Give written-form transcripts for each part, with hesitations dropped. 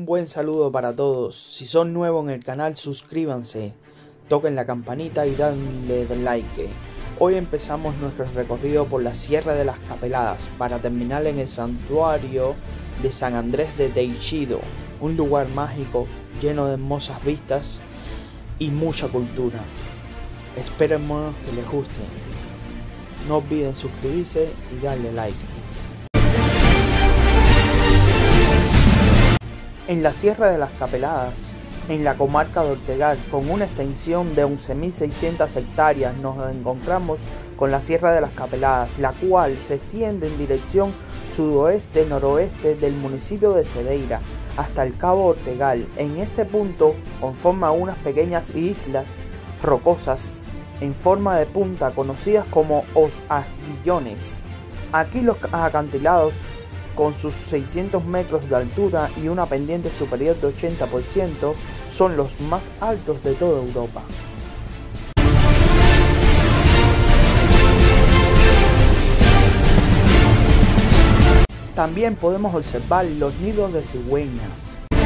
Un buen saludo para todos. Si son nuevos en el canal, suscríbanse, toquen la campanita y danle like. Hoy empezamos nuestro recorrido por la Sierra de las Capeladas para terminar en el santuario de San Andrés de Teixido, un lugar mágico lleno de hermosas vistas y mucha cultura. Esperemos que les guste. No olviden suscribirse y darle like. En la Sierra de las Capeladas, en la comarca de Ortegal, con una extensión de 11.600 hectáreas, nos encontramos con la Sierra de las Capeladas, la cual se extiende en dirección sudoeste-noroeste del municipio de Cedeira hasta el Cabo Ortegal. En este punto conforma unas pequeñas islas rocosas en forma de punta conocidas como Os Aguillones. Aquí los acantilados, con sus 600 metros de altura y una pendiente superior de 80%, son los más altos de toda Europa. También podemos observar los nidos de cigüeñas.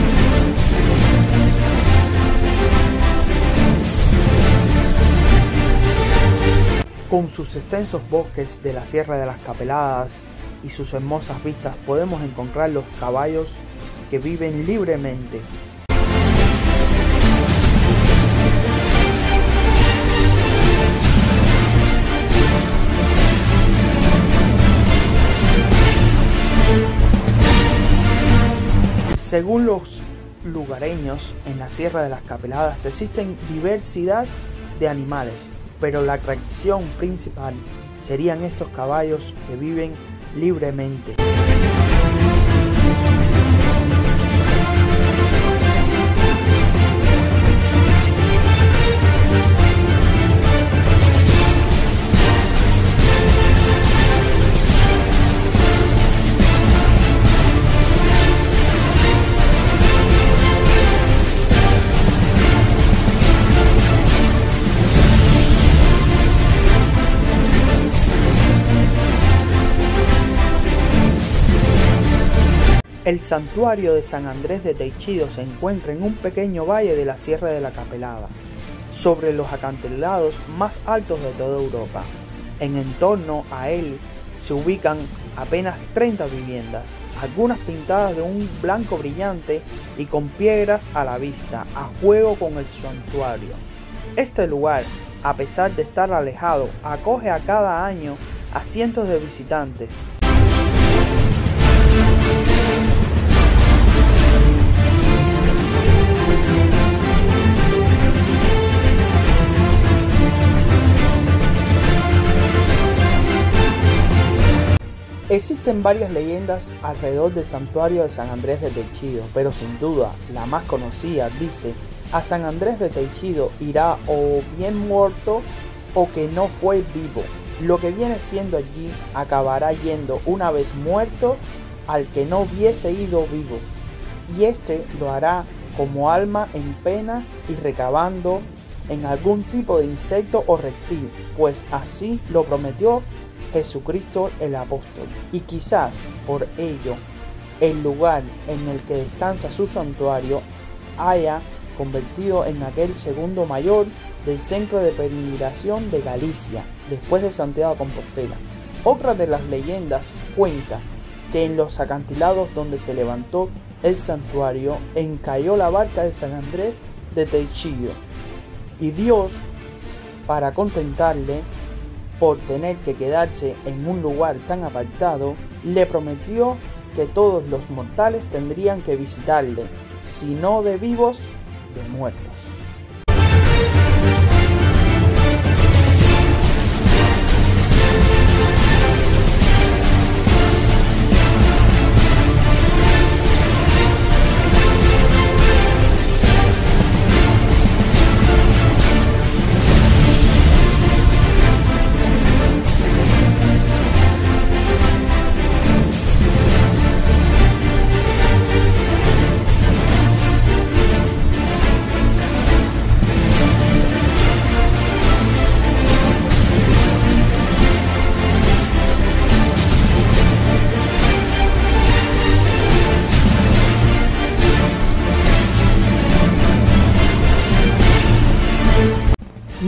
Con sus extensos bosques de la Sierra de las Capeladas y sus hermosas vistas, podemos encontrar los caballos que viven libremente. Según los lugareños, en la Sierra de las Capeladas existen diversidad de animales, pero la atracción principal serían estos caballos que viven libremente. El santuario de San Andrés de Teixido se encuentra en un pequeño valle de la Sierra de la Capelada, sobre los acantilados más altos de toda Europa. En torno a él se ubican apenas 30 viviendas, algunas pintadas de un blanco brillante y con piedras a la vista, a juego con el santuario. Este lugar, a pesar de estar alejado, acoge a cada año a cientos de visitantes. Existen varias leyendas alrededor del santuario de San Andrés de Teixido, pero sin duda la más conocida dice: a San Andrés de Teixido irá o bien muerto o que no fue vivo. Lo que viene siendo allí acabará yendo una vez muerto al que no hubiese ido vivo, y este lo hará como alma en pena y recabando en algún tipo de insecto o reptil, pues así lo prometió Jesucristo el apóstol, y quizás por ello el lugar en el que descansa su santuario haya convertido en aquel segundo mayor del centro de peregrinación de Galicia, después de Santiago de Compostela. Otra de las leyendas cuenta que en los acantilados donde se levantó el santuario encalló la barca de San Andrés de Teixido, y Dios, para contentarle por tener que quedarse en un lugar tan apartado, le prometió que todos los mortales tendrían que visitarle, si no de vivos, de muertos.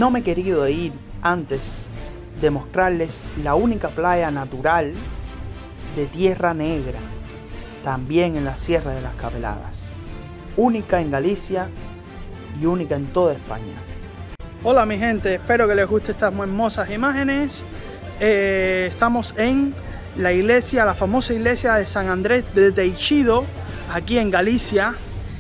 no me he querido ir antes de mostrarles la única playa natural de Tierra Negra, también en la Sierra de las Capeladas, única en Galicia y única en toda España. Hola mi gente, espero que les guste estas muy hermosas imágenes. Estamos en la iglesia, la famosa iglesia de San Andrés de Teixido, aquí en Galicia.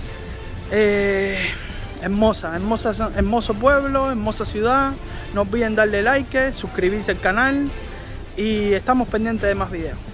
Hermoso pueblo, hermosa ciudad. No olviden darle like, suscribirse al canal y estamos pendientes de más videos.